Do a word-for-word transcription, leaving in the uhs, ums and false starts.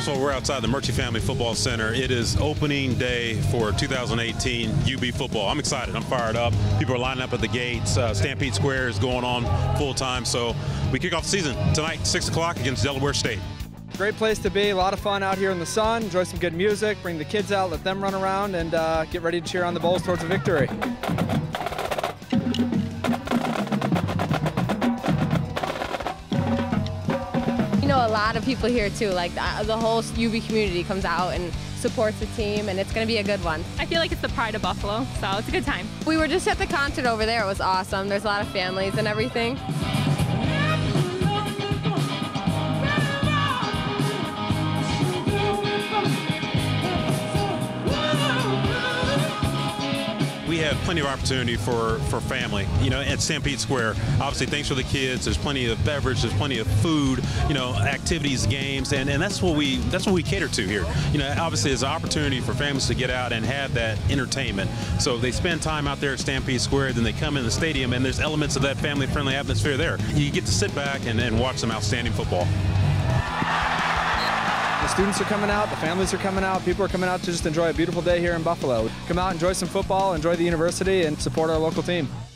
First of all, we're outside the Murchie Family Football Center. It is opening day for two thousand eighteen U B football. I'm excited. I'm fired up. People are lining up at the gates. Uh, Stampede Square is going on full time. So we kick off the season tonight, six o'clock against Delaware State. Great place to be. A lot of fun out here in the sun. Enjoy some good music. Bring the kids out. Let them run around and uh, get ready to cheer on the Bulls towards a victory. You know, a lot of people here too, like the, the whole U B community comes out and supports the team, and it's going to be a good one. I feel like it's the pride of Buffalo, so it's a good time. We were just at the concert over there. It was awesome. There's a lot of families and everything. We have plenty of opportunity for, for family, you know, at Stampede Square. Obviously, thanks for the kids. There's plenty of beverage, there's plenty of food, you know, activities, games, and, and that's what we that's what we cater to here. You know, obviously, there's an opportunity for families to get out and have that entertainment. So they spend time out there at Stampede Square, then they come in the stadium, and there's elements of that family-friendly atmosphere there. You get to sit back and, and watch some outstanding football. The students are coming out, the families are coming out, people are coming out to just enjoy a beautiful day here in Buffalo. Come out, enjoy some football, enjoy the university, and support our local team.